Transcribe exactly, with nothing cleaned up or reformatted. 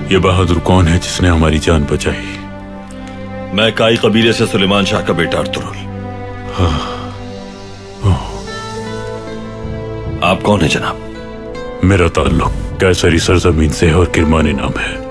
ये बहादुर कौन है जिसने हमारी जान बचाई? मैं काई कबीले से सुलेमान शाह का बेटा अर्तुरुल। हाँ। आप कौन है जनाब? मेरा ताल्लुक कैसरी सरजमीन से और किरमानी नाम है।